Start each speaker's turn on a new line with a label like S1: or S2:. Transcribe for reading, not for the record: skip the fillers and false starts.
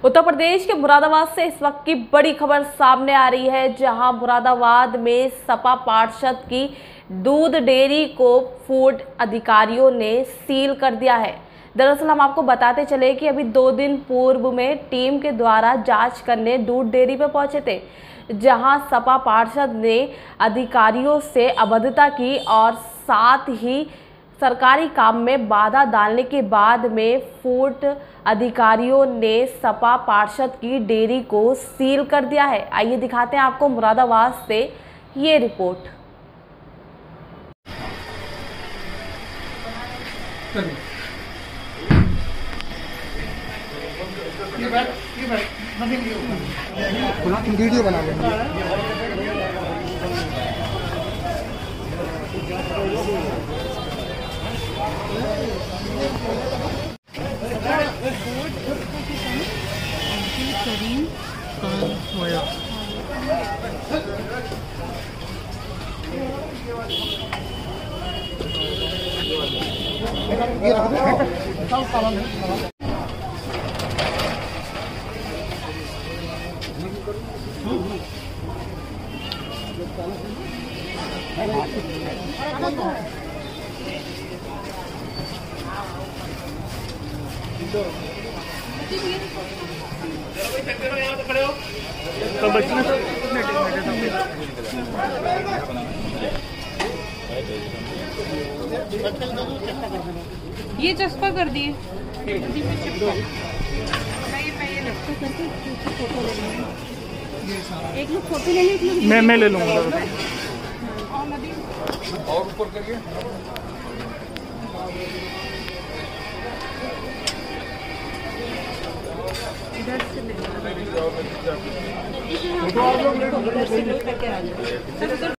S1: उत्तर प्रदेश के मुरादाबाद से इस वक्त की बड़ी खबर सामने आ रही है, जहां मुरादाबाद में सपा पार्षद की दूध डेयरी को फूड अधिकारियों ने सील कर दिया है। दरअसल हम आपको बताते चले कि अभी 2 दिन पूर्व में टीम के द्वारा जांच करने दूध डेयरी पर पहुंचे थे, जहां सपा पार्षद ने अधिकारियों से अभद्रता की और साथ ही सरकारी काम में बाधा डालने के बाद में फूड अधिकारियों ने सपा पार्षद की डेयरी को सील कर दिया है। आइए दिखाते हैं आपको मुरादाबाद से ये रिपोर्ट।
S2: वीडियो बना लेंगे। ये रख दो।
S3: ये चस्पा कर दिए। एक लोग फोटो ले लें,
S2: मैं ले लूँगा।
S4: और ऊपर करिए।
S3: इधर से ले
S4: फोटो आप लोग ले लो।